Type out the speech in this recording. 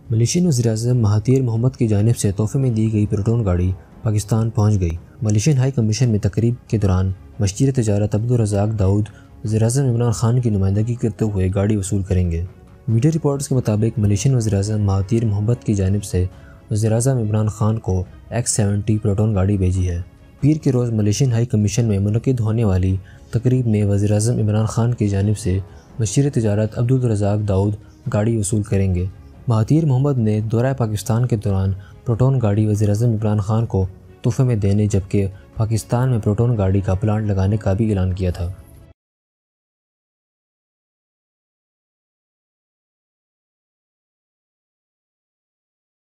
Malaysian वज़ीर-ए-आज़म Mahathir Mohammad की जानिब से तोहफे में दी गई प्रोटोन गाड़ी पाकिस्तान पहुँच गई। मलेशियन हाई कमीशन में तकरीब के दौरान मशीर तजारत अब्दुल रज़ाक दाऊद वज़ीर-ए-आज़म इमरान खान की नुमाइंदगी करते हुए गाड़ी वसूल करेंगे। मीडिया रिपोर्ट्स के मुताबिक मलेशियन वज़ीर-ए-आज़म महातीर मोहम्मद की जानिब से वज़ीर-ए-आज़म इमरान खान को X70 प्रोटोन गाड़ी भेजी है। पीर के रोज़ मलेशियन हाई कमीशन में मुनक़िद होने वाली तकरीब में वज़ीर-ए-आज़म इमरान खान की जानिब से मशीर तजारत अब्दुल रज़ाक दाऊद गाड़ी वसूल करेंगे। महातीर मोहम्मद ने दौरा पाकिस्तान के दौरान प्रोटोन गाड़ी वज़ीर-ए-आज़म इमरान खान को तोहफे में देने जबकि पाकिस्तान में प्रोटोन गाड़ी का प्लांट लगाने का भी ऐलान किया था।